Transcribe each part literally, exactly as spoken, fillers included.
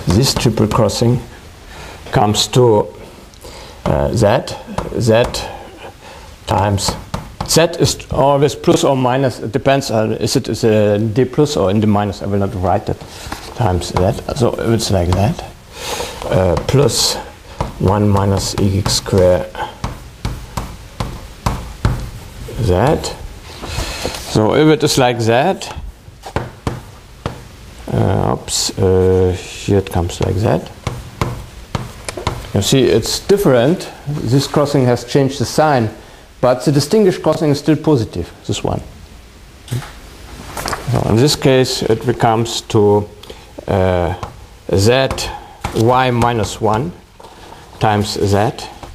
this triple crossing comes to uh, z, z times, z is always plus or minus, it depends on, is it is a d plus or in the minus, I will not write it, times z, so it's like that, uh, plus one minus e square z. So if it is like that, uh, oops, uh, here it comes like that. You see, it's different. This crossing has changed the sign, but the distinguished crossing is still positive, this one. So in this case, it becomes to uh, z y minus one times z.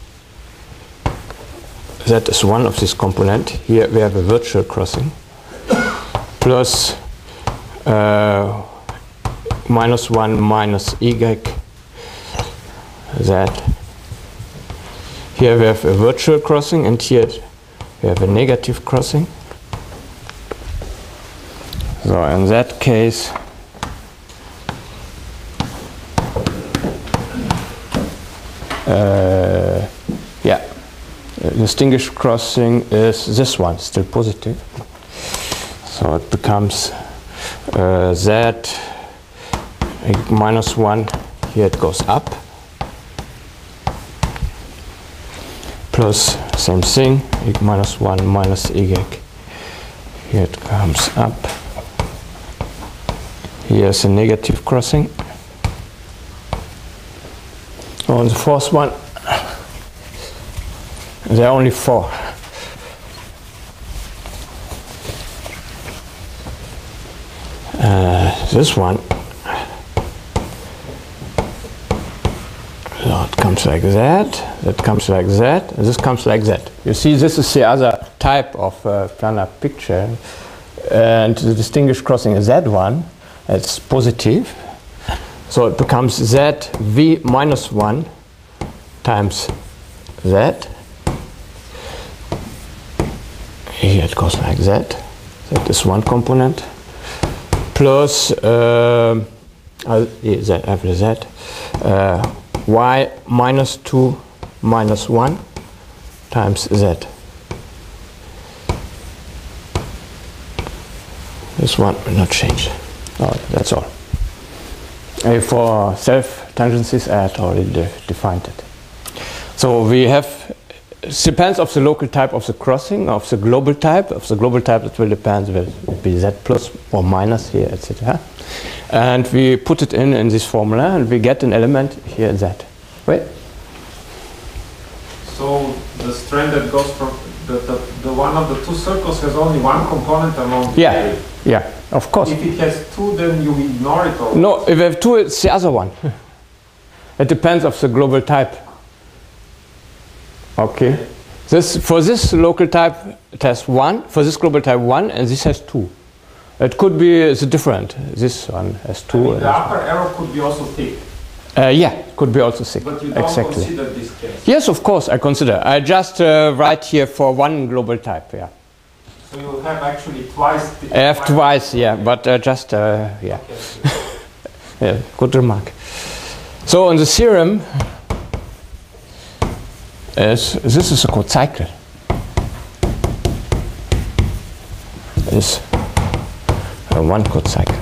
Z is one of this component. Here we have a virtual crossing. Plus uh, minus one minus y z. Here we have a virtual crossing, and here we have a negative crossing. So in that case, uh, yeah, distinguished crossing is this one, still positive. So it becomes uh, z minus one, here it goes up, plus same thing, minus one minus y, here it comes up. Here's a negative crossing. On the fourth one, there are only four. Uh, this one, so it comes like that, that comes like that, and this comes like that. You see, this is the other type of uh, planar picture, and the distinguished crossing is that one, it's positive. So it becomes z v minus one times z. Here it goes like that. That is one component. Plus uh, uh, z after z, uh, y minus two minus one times z. This one will not change. Oh, that's all. Uh, for self-tangencies, I had already de defined it. So we have, it depends of the local type of the crossing, of the global type. Of the global type, it will depend, will be z plus or minus here, et cetera. And we put it in in this formula, and we get an element here, z. Wait. So the strand that goes from the, the, the one of the two circles has only one component along Yeah, A. yeah, of course. If it has two, then you ignore it all. No, if we have two, it's the other one. It depends of the global type. Okay. This, for this local type, it has one. For this global type, one, and this has two. It could be the different. This one has two. I mean, the upper arrow could be also thick. Uh, yeah, could be also thick. But you don't exactly. consider this case. Yes, of course, I consider. I just uh, write here for one global type. Yeah. So you have actually twice. The I have twice, yeah, but uh, just uh, yeah. Okay. Yeah, good remark. So in the theorem, is this is a cocycle. Is a one cocycle.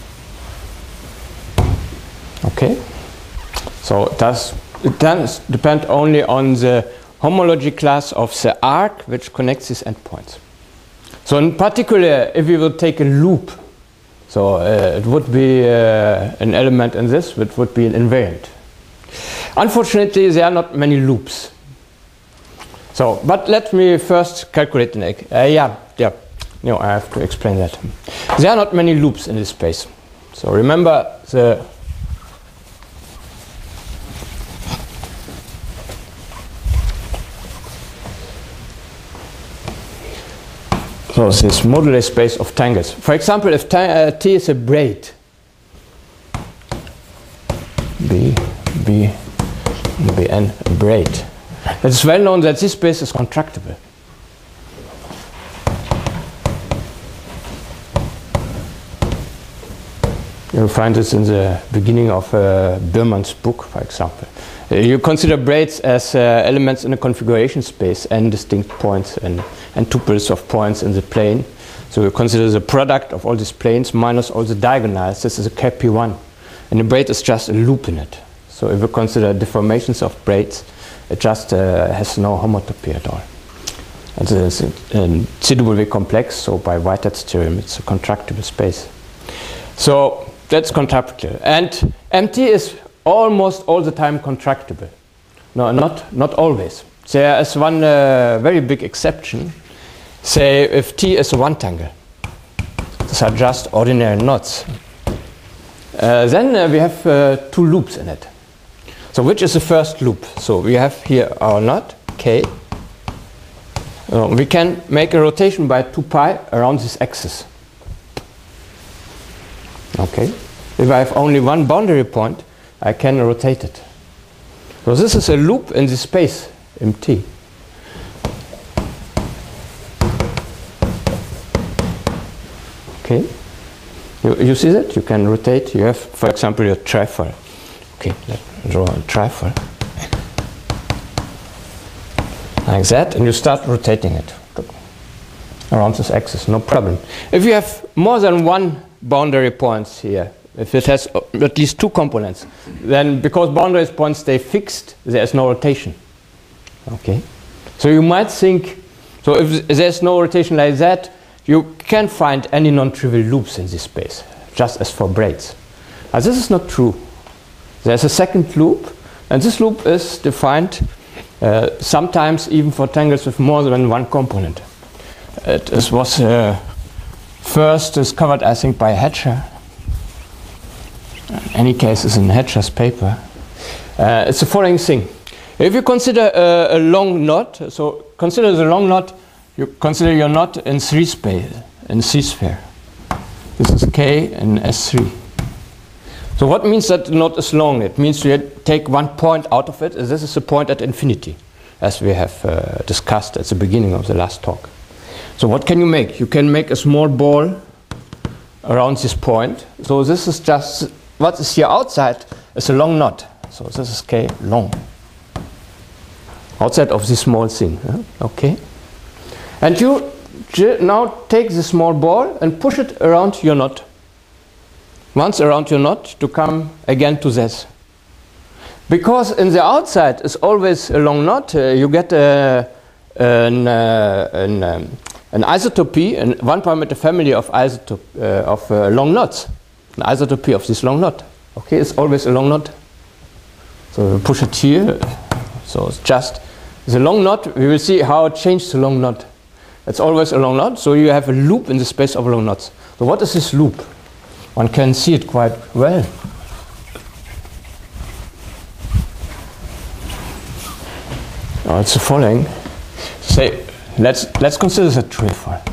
Okay. So it does it does depend only on the homology class of the arc which connects these endpoints. So in particular, if we would take a loop, so uh, it would be uh, an element in this which would be an invariant. Unfortunately, there are not many loops. So, but let me first calculate the egg. Uh, yeah, yeah. No, I have to explain that. There are not many loops in this space. So remember the So this moduli space of tangles. For example, if uh, T is a braid, B, B, Bn, a braid, it's well known that this space is contractible. You'll find this in the beginning of uh, Biermann's book, for example. Uh, you consider braids as uh, elements in a configuration space and distinct points and, and tuples of points in the plane. So you consider the product of all these planes minus all the diagonals. This is a K P one. And the braid is just a loop in it. So if you consider deformations of braids, it just uh, has no homotopy at all. And it's a C W complex, so by Whitehead's theorem, it's a contractible space. So that's contractible. And empty is almost all the time contractible. No, not, not always. There is one uh, very big exception. Say if T is a one-tangle. These are just ordinary knots. Uh, then uh, we have uh, two loops in it. So which is the first loop? So we have here our knot, K. Uh, we can make a rotation by two pi around this axis. Okay. If I have only one boundary point, I can rotate it. So this is a loop in the space in T. Okay. You, you see that? You can rotate. You have, for example, your trefoil. Okay, let's draw a trefoil. Like that, and you start rotating it around this axis, no problem. If you have more than one boundary points here, if it has at least two components, then because boundary points stay fixed, there is no rotation. Okay, so you might think, so if there's no rotation like that, you can find any non-trivial loops in this space, just as for braids. Now this is not true. There's a second loop, and this loop is defined uh, sometimes even for tangles with more than one component. It is, was uh, first discovered, I think, by Hatcher. In any case, it's in Hatcher's paper. Uh, it's the following thing. If you consider a, a long knot, so consider the long knot, you consider your knot in three space, in C sphere. This is K and S three. So what means that the knot is long? It means you take one point out of it, and this is the point at infinity, as we have uh, discussed at the beginning of the last talk. So what can you make? You can make a small ball around this point. So this is just, what is here outside is a long knot. So this is K long. Outside of this small thing, huh? Okay? And you now take the small ball and push it around your knot. Once around your knot to come again to this. Because in the outside is always a long knot, uh, you get a, an, uh, an, um, an isotopy, an one parameter family of isotop uh, of uh, long knots. An isotopy of this long knot. Okay, it's always a long knot. So we push it here. So it's just the long knot. We will see how it changed the long knot. It's always a long knot, so you have a loop in the space of long knots. So what is this loop? One can see it quite well. Oh, it's the following. Say, let's let's consider the trefoil.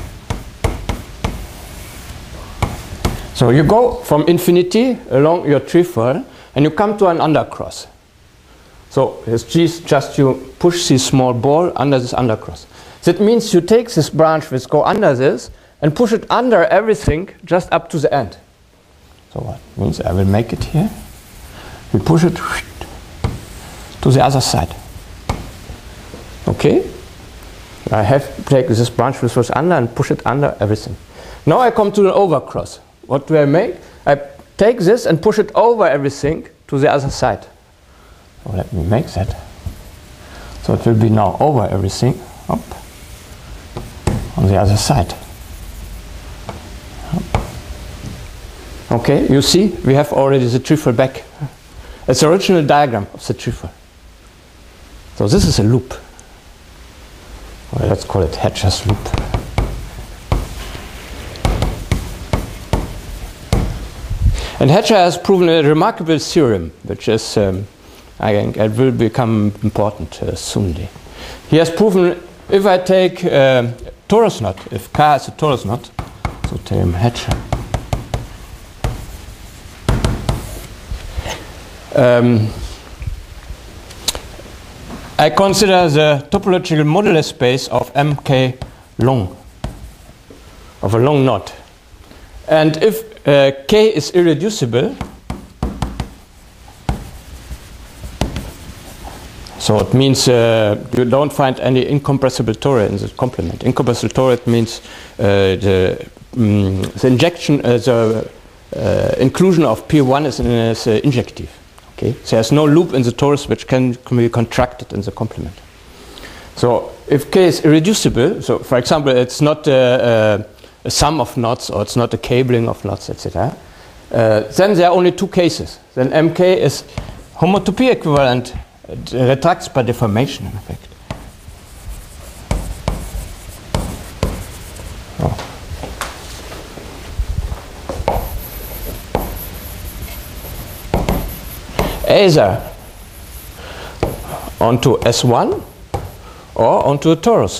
So you go from infinity along your trefoil, and you come to an undercross. So it's just you push this small ball under this undercross. That means you take this branch which go under this and push it under everything just up to the end. So what means I will make it here. We push it to the other side. Okay? I have to take this branch which was under and push it under everything. Now I come to an overcross. What do I make? I take this and push it over everything to the other side. So let me make that. So it will be now over everything. Up. On the other side. Okay, you see, we have already the trefoil back. It's the original diagram of the trefoil. So this is a loop. Well, let's call it Hatcher's loop. And Hatcher has proven a remarkable theorem, which is, um, I think, it will become important uh, soon. He has proven if I take a torus knot, if K is a torus knot, so theorem Hatcher. Um, I consider the topological modulus space of M K long, of a long knot. And if uh, K is irreducible, so it means uh, you don't find any incompressible toric in the complement. Incompressible toric means uh, the, um, the injection, uh, the uh, inclusion of P one is, in, is uh, injective. Okay, so there's no loop in the torus which can, can be contracted in the complement. So if K is irreducible, so for example, it's not a, a, a sum of knots or it's not a cabling of knots, et cetera. Uh, then there are only two cases. Then M K is homotopy equivalent, it retracts by deformation in effect. Oh. Either onto S one or onto a torus.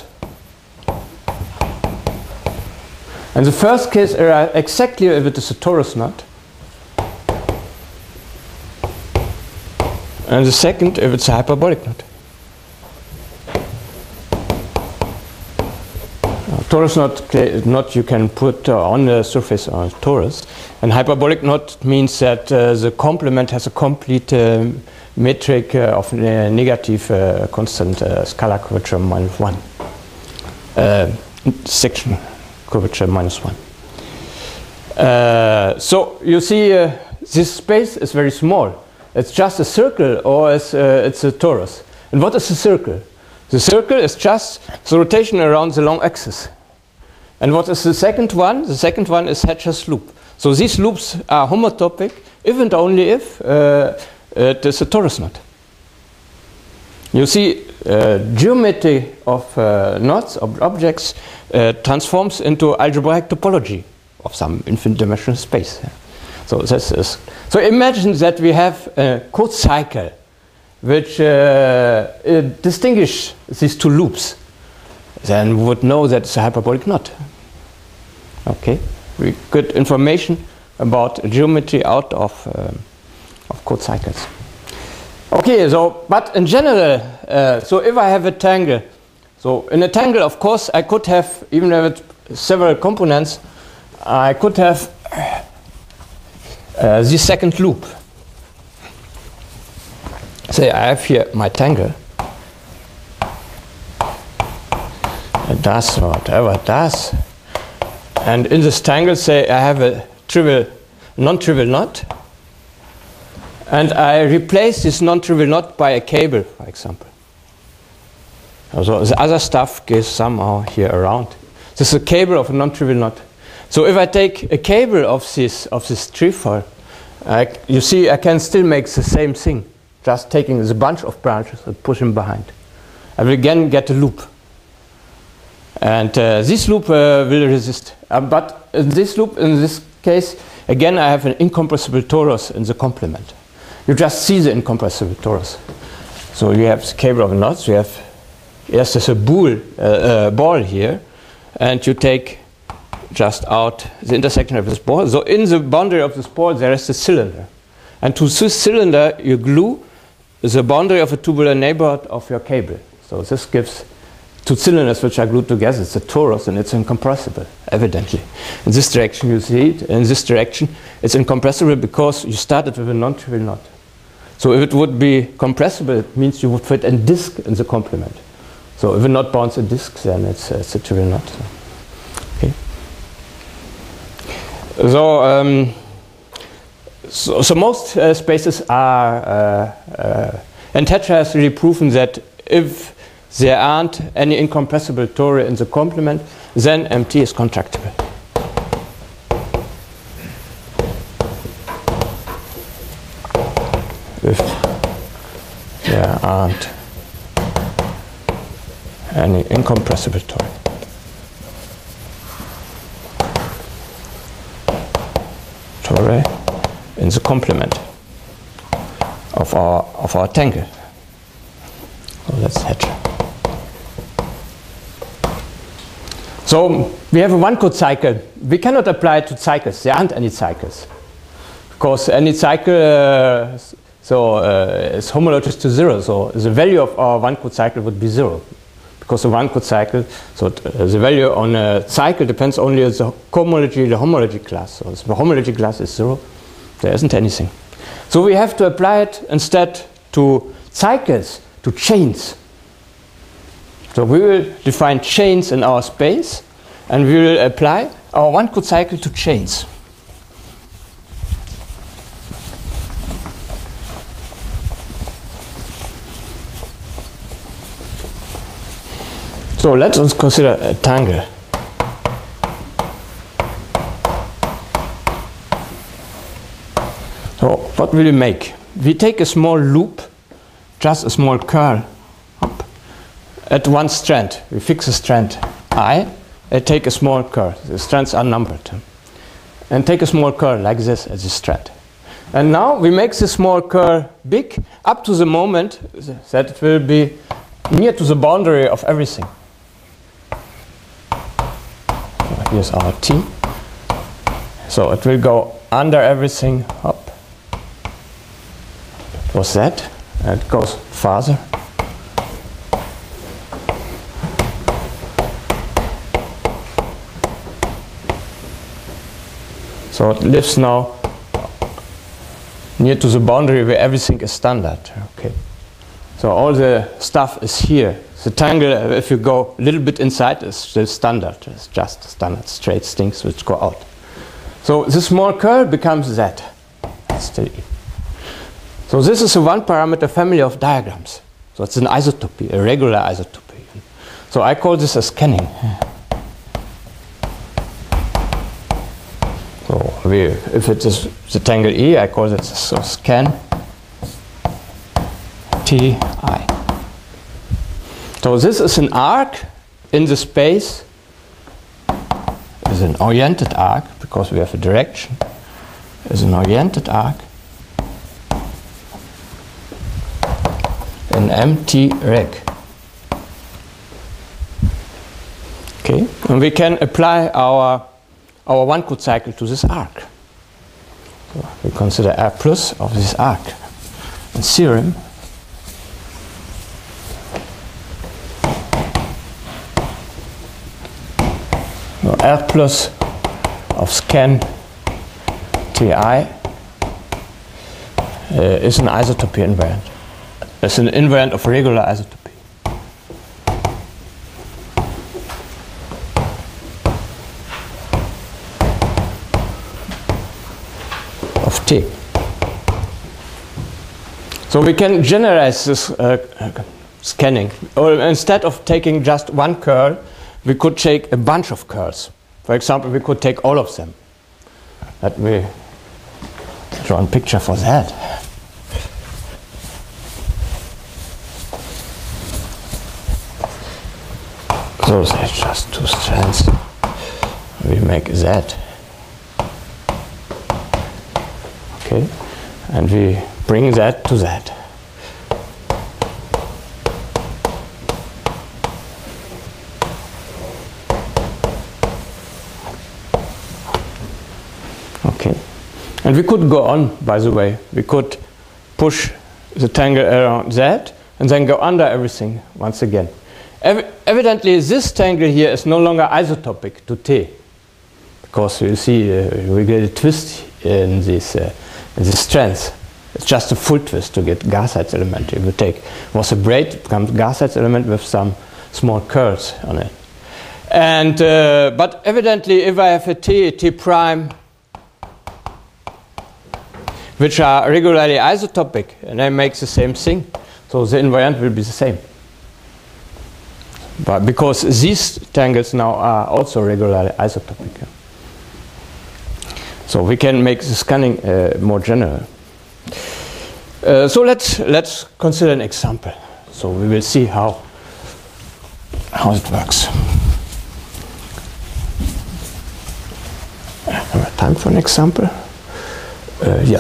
And the first case are exactly if it is a torus knot. And the second if it's a hyperbolic knot. A torus knot, knot you can put uh, on the surface of a torus. And hyperbolic knot means that uh, the complement has a complete uh, metric uh, of uh, negative uh, constant uh, scalar curvature minus one. Uh, section curvature minus one. Uh, so you see uh, this space is very small. It's just a circle or it's, uh, it's a torus. And what is a circle? The circle is just the rotation around the long axis. And what is the second one? The second one is Hedger's loop. So these loops are homotopic if and only if uh, it is a torus knot. You see, uh, geometry of uh, knots, of objects, uh, transforms into algebraic topology of some infinite dimensional space. So this is. So imagine that we have a code cycle which uh, uh, distinguish these two loops. Then we would know that it's a hyperbolic knot. Okay, we get information about geometry out of um, of code cycles. Okay, so but in general, uh, so if I have a tangle, so in a tangle, of course, I could have, even with several components, I could have uh, the second loop. Say I have here my tangle. It does whatever it does. And in this tangle, say I have a trivial, non-trivial knot. And I replace this non-trivial knot by a cable, for example. So the other stuff goes somehow here around. This is a cable of a non-trivial knot. So if I take a cable of this, of this trefoil, I, you see I can still make the same thing. Just taking the bunch of branches and pushing behind. I will again get a loop. And uh, this loop uh, will resist. Uh, but in this loop, in this case, again I have an incompressible torus in the complement. You just see the incompressible torus. So you have the cable of knots, you have, yes, there's a ball, uh, uh, ball here, and you take just out the intersection of this ball. So in the boundary of this ball there is a cylinder. And to this cylinder you glue the boundary of a tubular neighborhood of your cable. So this gives two cylinders which are glued together. It's a torus and it's incompressible, evidently. In this direction you see it. In this direction it's incompressible because you started with a non-trivial knot. So if it would be compressible, it means you would fit a disk in the complement. So if a knot bounds a disk, then it's, uh, it's a trivial knot. Okay. So, um, so, so most uh, spaces are, uh, uh, and Hedger has really proven that if there aren't any incompressible tori in the complement, then M T is contractible. If there aren't any incompressible tori. Tori in the complement of our of our tangle. So that's Hedger. So we have a one-code cycle. We cannot apply it to cycles. There aren't any cycles. Because any cycle uh, so, uh, is homologous to zero. So the value of our one-code cycle would be zero. because the one-code cycle, so uh, the value on a cycle depends only on the cohomology, the homology class. So the homology class is zero, there isn't anything. So we have to apply it instead to cycles, to chains. So we will define chains in our space, and we will apply our one-code cycle to chains. So let us consider a tangle. So what will we make? We take a small loop, just a small curl, up, at one strand. We fix a strand I, and take a small curl. The strands are numbered. And take a small curl like this as a strand. And now we make the small curl big up to the moment that it will be near to the boundary of everything. Here's our T. So it will go under everything, up. It was that, and it goes farther. So it lives now near to the boundary where everything is standard. Okay. So all the stuff is here. The tangle, if you go a little bit inside, is still standard. It's just standard straight things which go out. So the small curl becomes Z. Still E. So this is a one-parameter family of diagrams. So it's an isotopy, a regular isotopy. So I call this a scanning. So we, if it is the tangle E, I call this so scan T I. So this is an arc in the space. Is an oriented arc because we have a direction. Is an oriented arc in empty reg. Okay, and we can apply our our one-code cycle to this arc. So we consider R plus of this arc. And theorem so R plus of scan Ti uh, is an isotopy invariant. It's an invariant of regular isotopy. Of T. So we can generalize this uh, scanning. Or instead of taking just one curl, we could take a bunch of curls. For example, we could take all of them. Let me draw a picture for that. So there's just two strands. We make that. Okay, and we bring that to that. Okay, and we could go on, by the way. We could push the tangle around that and then go under everything once again. Ev evidently, this tangle here is no longer isotopic to T, because you see uh, we get a twist in this. Uh, The strands, it's just a full twist to get Garcide's element. If you take was a braid, it becomes Garcide's element with some small curls on it. And uh, but evidently, if I have a T, T prime, which are regularly isotopic, and I make the same thing, so the invariant will be the same. But because these tangles now are also regularly isotopic. So we can make the scanning uh, more general. Uh, so let's let's consider an example. So we will see how how it works. Have time for an example? Uh, yeah.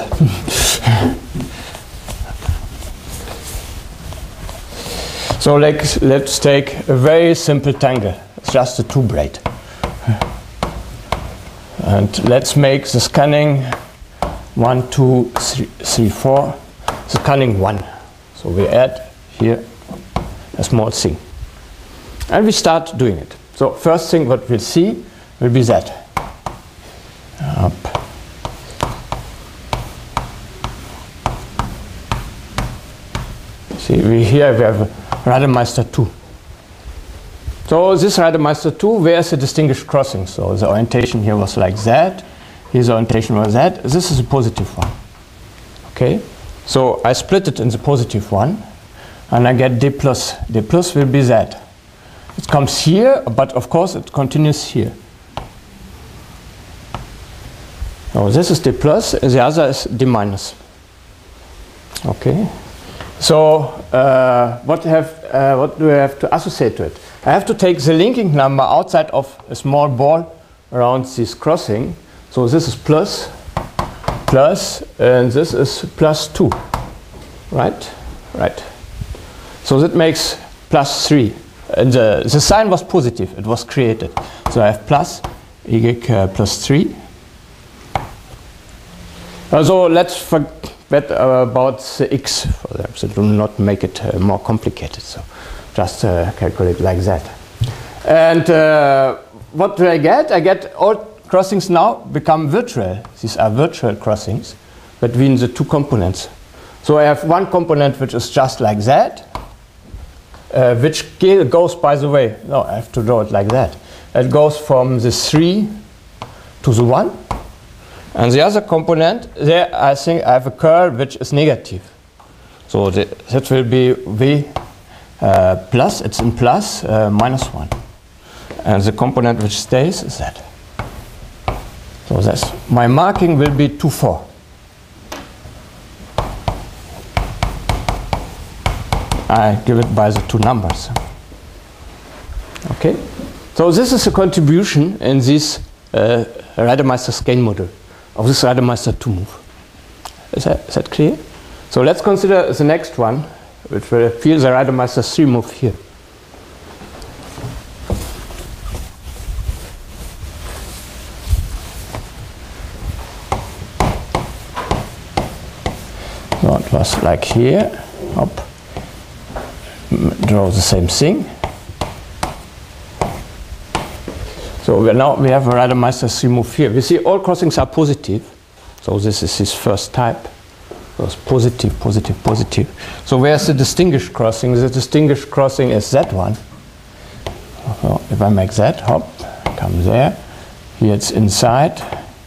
So like, let's take a very simple tangle. It's just a two braid. And let's make the scanning one, two, three, three, four. The scanning one. So we add here a small thing. And we start doing it. So first thing what we'll see will be that. Up. See, we here we have Rademeister two. So this Rademeister two, where's the distinguished crossing? So the orientation here was like that. Here's the orientation was that. This is a positive one. Okay? So I split it in the positive one, and I get D plus. D plus will be that. It comes here, but of course it continues here. So this is D plus, the other is D minus. Okay? So uh, what, have, uh, what do I have to associate to it? I have to take the linking number outside of a small ball around this crossing. So this is plus, plus, and this is plus two. Right? Right. So that makes plus three. And the, the sign was positive, it was created. So I have plus, y uh, plus three. Uh, so let's forget uh, about the x for them, so do not make it uh, more complicated. So just uh, calculate like that. And uh, what do I get? I get all crossings now become virtual. These are virtual crossings between the two components. So I have one component which is just like that. Uh, which goes, by the way, no, I have to draw it like that. It goes from the three to the one. And the other component, there I think I have a curl which is negative. So the, that will be V uh, plus, it's in plus, uh, minus one. And the component which stays is that. So that's, my marking will be two, four. I give it by the two numbers. Okay, so this is a contribution in this uh, Rademeister Skane model of this Rademeister two move. Is that, is that clear? So let's consider the next one, which will feel the Rademeister three move here. So it was like here, up. Draw the same thing. So we now we have a Rademeister three move here. We see all crossings are positive. So this is his first type. So it's positive, positive, positive. So where's the distinguished crossing? The distinguished crossing is that one. So if I make that, hop, come there. Here it's inside.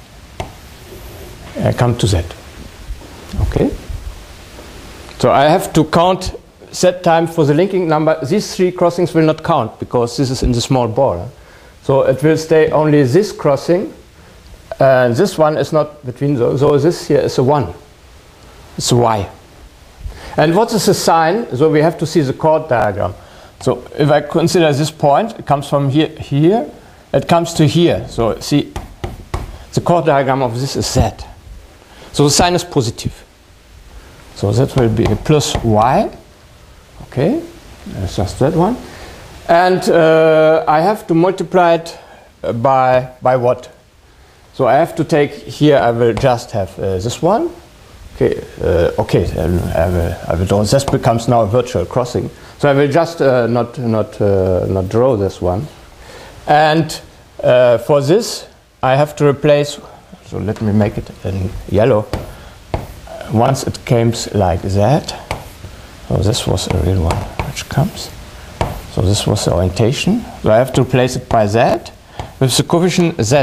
I come to that. Okay. So I have to count set time for the linking number. These three crossings will not count because this is in the small ball. So it will stay only this crossing, and this one is not between those. So this here is a one. It's a Y. And what is the sign? So we have to see the chord diagram. So if I consider this point, it comes from here, here, it comes to here. So see, the chord diagram of this is Z. So the sign is positive. So that will be a plus Y. Okay, that's just that one. And uh, I have to multiply it by, by what? So I have to take here, I will just have uh, this one. Okay, uh, okay, then I will, I will draw. This becomes now a virtual crossing. So I will just uh, not, not, uh, not draw this one. And uh, for this, I have to replace, so let me make it in yellow. Once it comes like that, so this was a real one which comes. So this was the orientation. So I have to replace it by Z with the coefficient Z.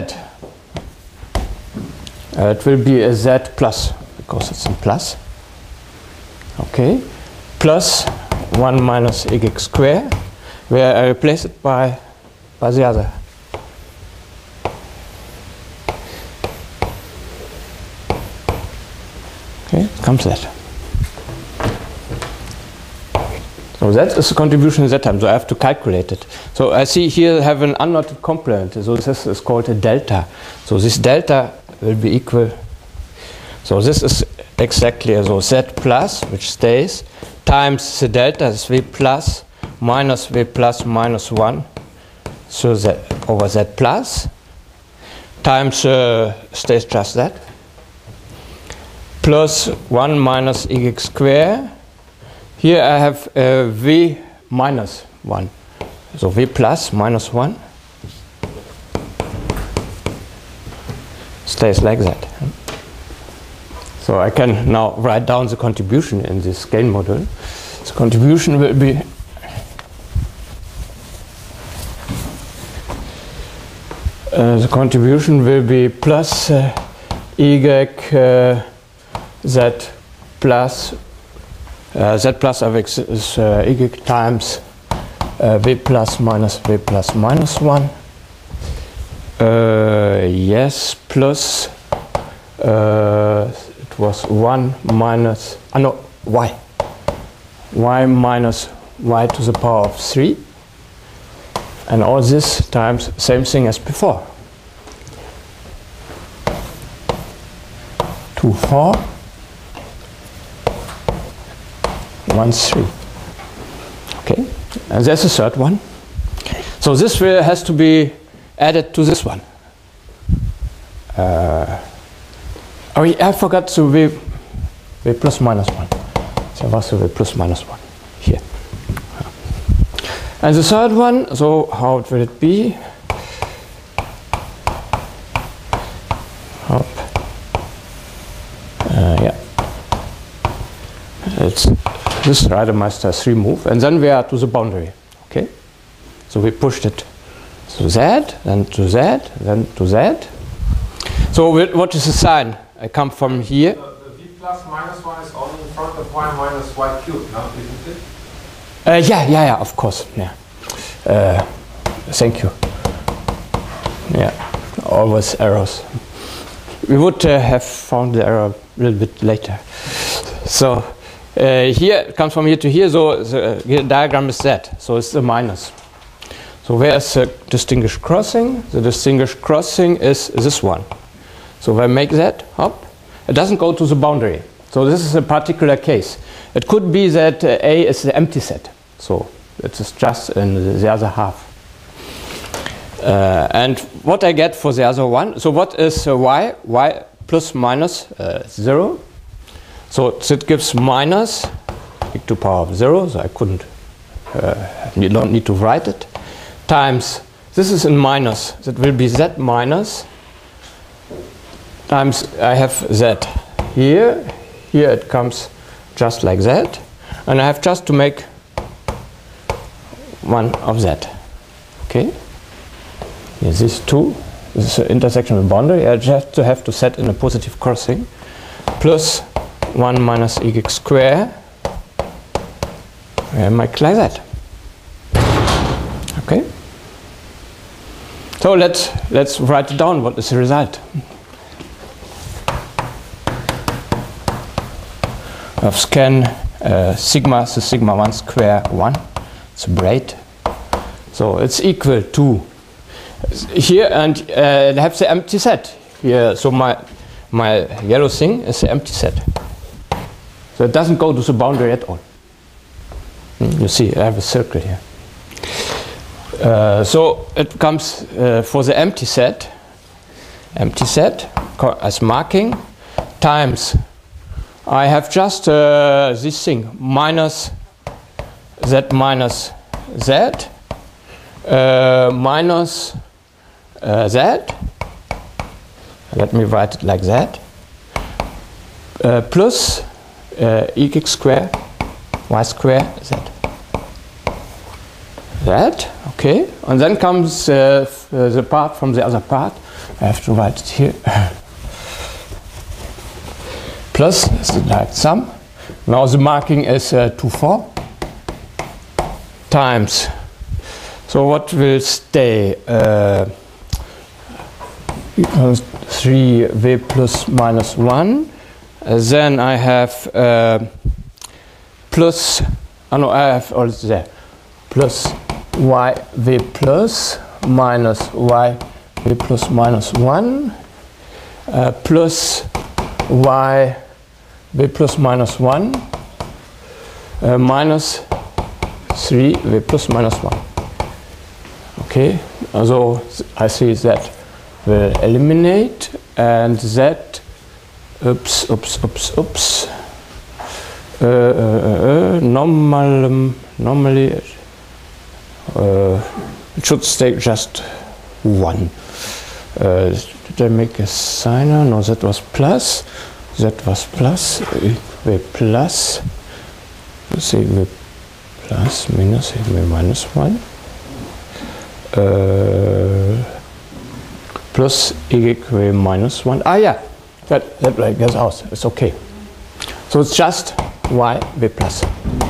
Uh, it will be a Z plus because it's in plus. Okay, plus one minus y square, where I replace it by by the other. Okay, comes that. So that is the contribution at that time. So I have to calculate it. So I see here I have an unknotted complement. So this is called a delta. So this delta will be equal. So this is exactly so Z plus, which stays, times the delta is V plus minus V plus minus one. So Z over Z plus times uh, stays just that. Plus one minus y square. Here I have uh, V minus one. so v plus minus one stays like that. So I can now write down the contribution in this gain model. The contribution will be uh, the contribution will be plus uh, y uh, z plus uh, z plus of x is uh, y times uh, v plus minus v plus minus one. Uh, yes, plus uh, it was one minus uh, no y y minus y to the power of three, and all this times same thing as before. Two four one three. Okay, and there's a third one. So this will has to be added to this one. Uh, oh, I forgot to v, v plus minus one. So was v plus minus one here. And the third one, so how will it be? Up. Uh, yeah. It's this Reidemeister three move, and then we are to the boundary. Okay. So we pushed it to Z, then to Z, then to Z. So what is the sign? I come from here. The, the v plus minus one is only in front of y minus y cubed, no? Isn't it? Uh, yeah, yeah, yeah, of course. Yeah. Uh, thank you. Yeah, always errors. We would uh, have found the error a little bit later. So uh, here it comes from here to here. So the diagram is that. So it's a minus. So where is the distinguished crossing? The distinguished crossing is this one. So if I make that up, it doesn't go to the boundary. So this is a particular case. It could be that uh, A is the empty set. So it is just in the, the other half. Uh, and what I get for the other one, so what is uh, y? Y plus minus uh, zero. So it gives minus e to the power of zero. So I couldn't, uh, you don't need to write it. Times, this is in minus, that will be z minus, times I have z here, here it comes just like that, and I have just to make one of that. Okay? Here, these two, this is the intersection of the boundary, I just to have to set in a positive crossing, plus one minus y square, I make like that. Okay? So let's let's write it down. What is the result of scan uh, sigma? So sigma one square one. It's a braid. So it's equal to here, and uh, I have the empty set here. So my my yellow thing is the empty set. So it doesn't go to the boundary at all. Hmm? You see, I have a circle here. Uh, so it comes uh, for the empty set, empty set as marking, times I have just uh, this thing, minus z minus z, uh, minus uh, z, let me write it like that, uh, plus uh, y square, y square, z. That, okay, and then comes uh, f uh, the part from the other part. I have to write it here. Plus the direct sum. Now the marking is uh, two four times. So what will stay? Uh, equals three v plus minus one. Uh, then I have uh, plus. Oh no, I have all there. Plus y v plus minus y v plus minus one uh, plus y v plus minus one uh, minus three v plus minus one. Okay, so I see that will eliminate, and that oops oops oops oops uh, uh, uh, normal um, normally uh, it should stay just one. Uh, did I make a signer? No, that was plus. That was plus. Equal plus. Say equal plus minus equal minus one. Uh, plus equal minus one. Ah, yeah. That that way goes out. It's okay. So it's just y v plus.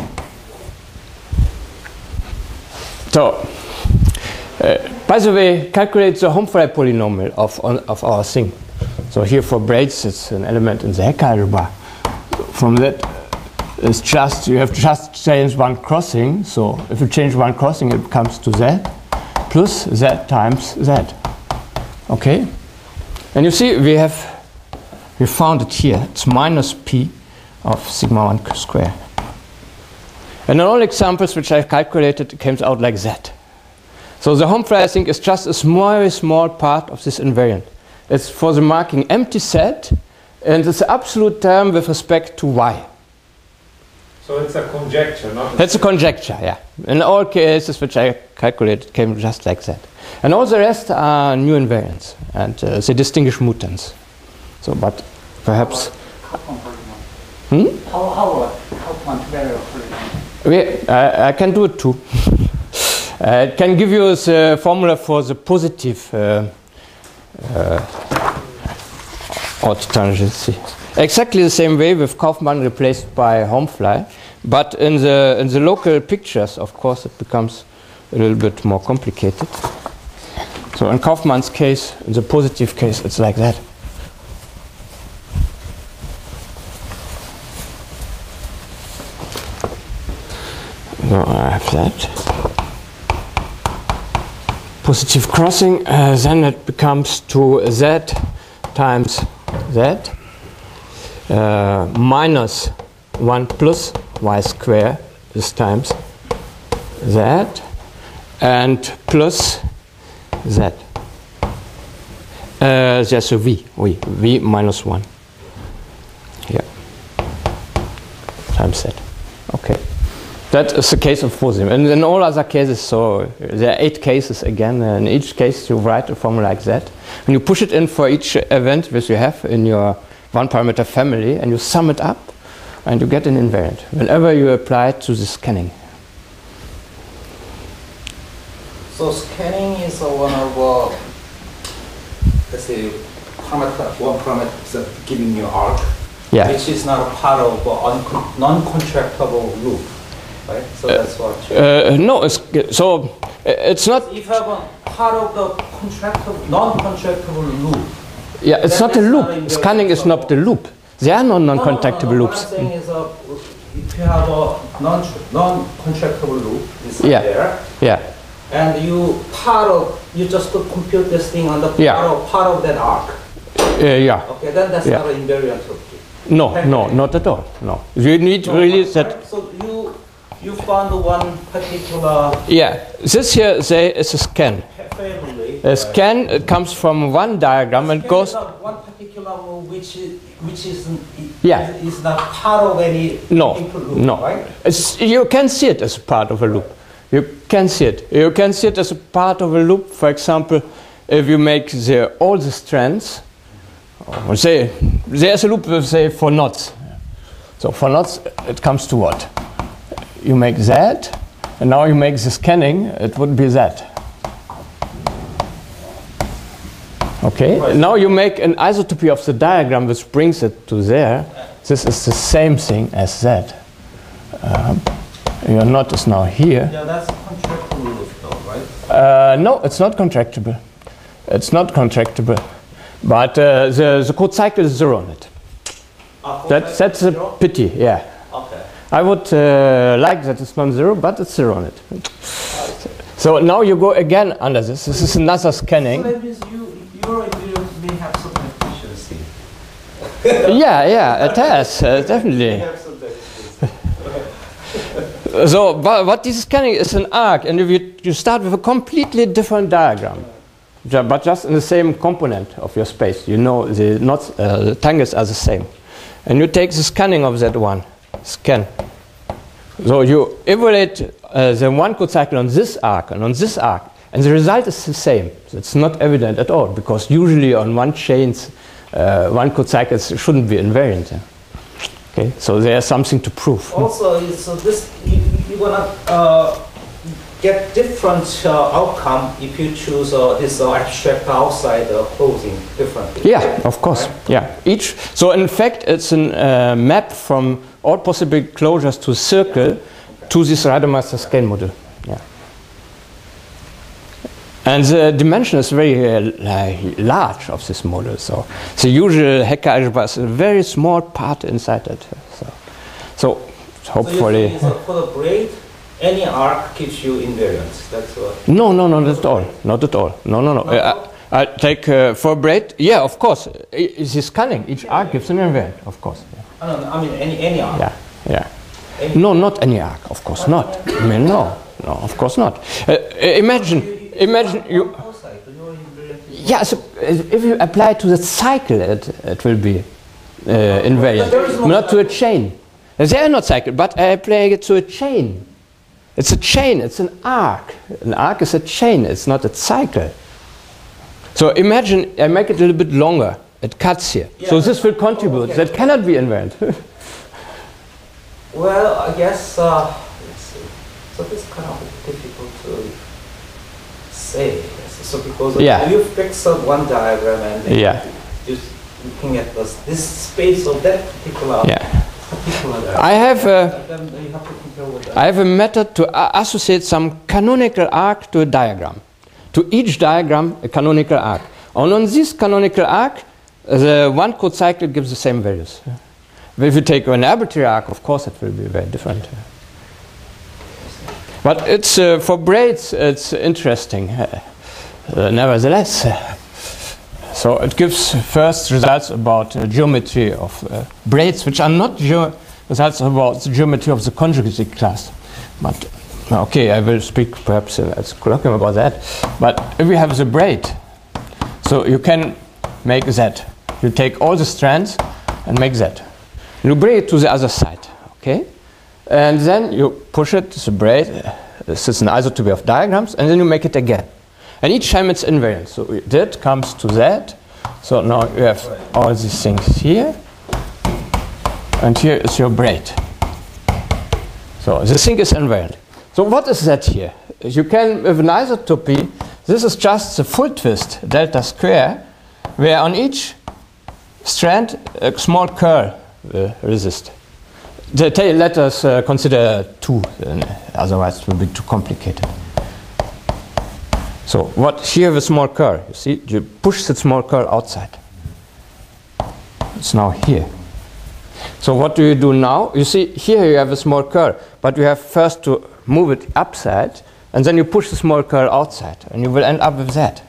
So, uh, by the way, calculate the Humphrey polynomial of, on, of our thing. So here for braids, it's an element in the Hecke algebra. From that, it's just, you have just changed one crossing. So if you change one crossing, it comes to z plus z times z. Okay? And you see, we have, we found it here. It's minus p of sigma one square. And in all examples which I've calculated, it came out like that. So the Humphrey, I think, is just a small, small part of this invariant. It's for the marking empty set, and it's the absolute term with respect to y. So it's a conjecture, not a That's a conjecture, yeah. In all cases which I calculated, came just like that. And all the rest are new invariants, and uh, they distinguish mutants. So, but perhaps... Hmm? How, how, how quantifiable polynomial? We, uh, I can do it too. uh, it can give you the formula for the positive uh, uh, autotangency. Exactly the same way with Kaufmann replaced by Homefly, but in the in the local pictures, of course, it becomes a little bit more complicated. So in Kaufmann's case, in the positive case, it's like that. So I have that. Positive crossing, uh, then it becomes to z times z uh, minus one plus y square this times z and plus z. Uh, there's a v, oui, v minus one. Here. Times z. Okay. That is the case of Fosim. And in all other cases, so there are eight cases again. And in each case, you write a formula like that. And you push it in for each event which you have in your one-parameter family, and you sum it up, and you get an invariant whenever you apply it to the scanning. So scanning is uh, one of, uh, let's say, parameter, one parameter that giving you arc, Yeah. which is not a part of uh, non-contractable loop. Right? So that's what you Uh, no, it's, so uh, it's not. If you have a part of the contractable, non-contractable loop. Yeah, it's then not a it's loop. not in Scanning is not the loop. There are no non-contactable no, no, no, loops. What I'm saying is, uh, if you have a non non-contractable loop, is Yeah. there, Yeah. and you part of you just compute this thing on the part Yeah. of part of that arc. Uh, yeah. Okay, then that's Yeah. not an invariant of it. No, no, not at all. No. You need So, really right, that. So you you found one particular Yeah. This here say is a scan. family. A scan it comes from one diagram and goes. One particular loop which is which is Yeah. is not part of any No, input loop, no. right? It's, you can see it as a part of a loop. You can see it. You can see it as a part of a loop. For example, if you make the, all the strands, or say there's a loop with say for knots. So for knots, it comes to what? You make that, and now you make the scanning. It would be that. Okay. Right. Now you make an isotopy of the diagram, which brings it to there. This is the same thing as that. Um, your knot is now here. Yeah, that's contractable loop though, right? Uh, no, it's not contractible. It's not contractible. But uh, the, the code cycle is zero on it. Uh, That, that's a zero? pity, yeah. Okay. I would uh, like that it's non-zero, but it's zero on it. So now you go again under this. This is another So scanning. that means you, your invariant may have some efficiency. Yeah, yeah, it has, uh, definitely. Have some efficiency. So wha- what this scanning is an arc, and if you, you start with a completely different diagram, ju- but just in the same component of your space. You know the knots, uh, the tangles are the same. And you take the scanning of that one, scan. So you evaluate uh, the one code cycle on this arc and on this arc, and the result is the same. So it's not evident at all, because usually on one chains, uh, one code cycles shouldn't be invariant. Yeah? Okay, so there's something to prove. Also, so this you, you're gonna uh, get different uh, outcome if you choose uh, this uh, abstract outside uh, closing differently. Yeah, of course. Right? Yeah, each. So in fact, it's a uh, map from all possible closures to circle yeah. okay. to this Rademacher scale model. Yeah. And the dimension is very uh, large of this model. So the usual Hecker algebra is a very small part inside it. So, so hopefully. So for the braid, any arc gives you invariance. That's what. No, no, no, not at all. Not at all. No, no, no. no. Uh, I take uh, for braid. Yeah, of course. It is cunning. Each arc gives an invariant, of course. Yeah. I don't know. I mean, any any arc. Yeah, yeah. Any no, not any arc. Of course not. I mean, no, no, of course not. Uh, imagine. Imagine you. Yeah, so if you apply to the cycle, it, it will be uh, invariant. No not to a chain. They are not cycle, but I apply it to a chain. It's a chain, it's an arc. An arc is a chain, it's not a cycle. So imagine I make it a little bit longer. It cuts here. Yeah, so this will contribute. Okay. That cannot be invariant. Well, I guess uh, let's see. So this is kind of difficult to say. So because yeah. you fix up one diagram and then yeah. just looking at this, this space of that particular, yeah. particular diagram. I have a, then you have to compare with that. I have a method to uh, associate some canonical arc to a diagram. To each diagram, a canonical arc. And on this canonical arc, the one code cycle gives the same values. If you take an arbitrary arc, of course, it will be very different. But it's uh, for braids, it's interesting. Uh, uh, nevertheless, uh, so it gives first results about uh, geometry of uh, braids, which are not ge results about the geometry of the conjugacy class. But okay, I will speak perhaps uh, as colloquium about that. But if you have the braid, so you can make that. You take all the strands and make that. You bring it to the other side, okay? And then you push it to the braid. Uh, this is an isotopy of diagrams, and then you make it again. And each time it's invariant. So that comes to that. So now you have all these things here, and here is your braid. So the thing is invariant. So what is that here? You can, with an isotopy, this is just the full twist delta square, where on each strand a small curl will resist. The let us uh, consider two, uh, otherwise it will be too complicated. So what here with a small curl, you see, you push the small curl outside. It's now here. So what do you do now? You see, here you have a small curl, but you have first to move it upside, and then you push the small curl outside, and you will end up with that.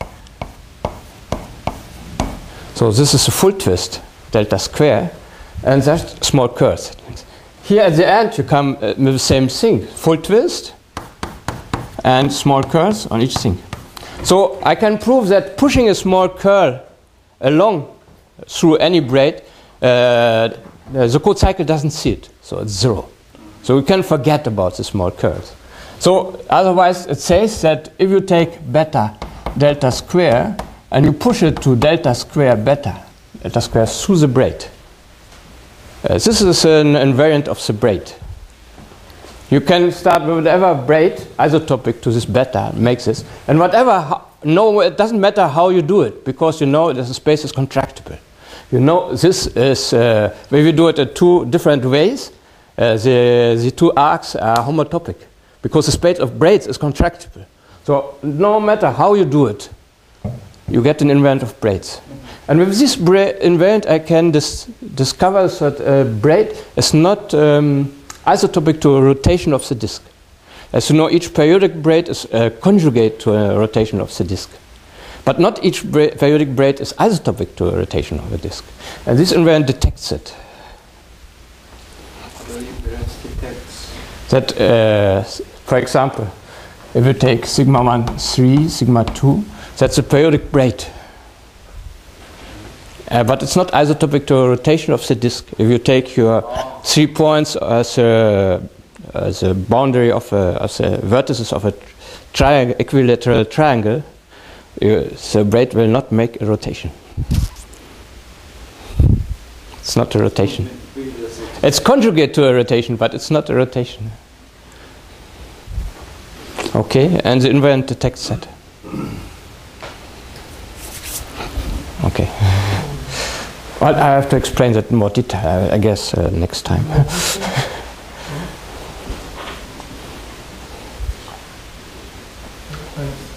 So this is a full twist, delta square, and that's small curls. Here at the end you come uh, with the same thing, full twist and small curls on each thing. So I can prove that pushing a small curl along through any braid, uh, the code cycle doesn't see it, so it's zero. So we can forget about the small curls. So otherwise it says that if you take beta delta square and you push it to delta square beta, delta square through the braid, Uh, this is an invariant of the braid. You can start with whatever braid isotopic to this beta makes this, and whatever. No, it doesn't matter how you do it, because you know that the space is contractible. You know this is uh, when we do it in two different ways. Uh, the the two arcs are homotopic because the space of braids is contractible. So no matter how you do it, you get an invariant of braids. And with this invariant, I can dis discover that a braid is not um, isotopic to a rotation of the disk. As you know, each periodic braid is uh, conjugate to a rotation of the disk. But not each bra periodic braid is isotopic to a rotation of the disk. And this invariant detects it. Detects. That, uh, for example, if you take sigma one, three, sigma two, that's a periodic braid. Uh, but it's not isotopic to a rotation of the disk. If you take your three points as a uh, the boundary of, a, of the vertices of a triangle, equilateral triangle, you, the braid will not make a rotation. It's not a rotation. It's conjugate to a rotation, but it's not a rotation. Okay, and the invariant text set. Okay. Well, I have to explain that in more detail, I guess, uh, next time. Thanks.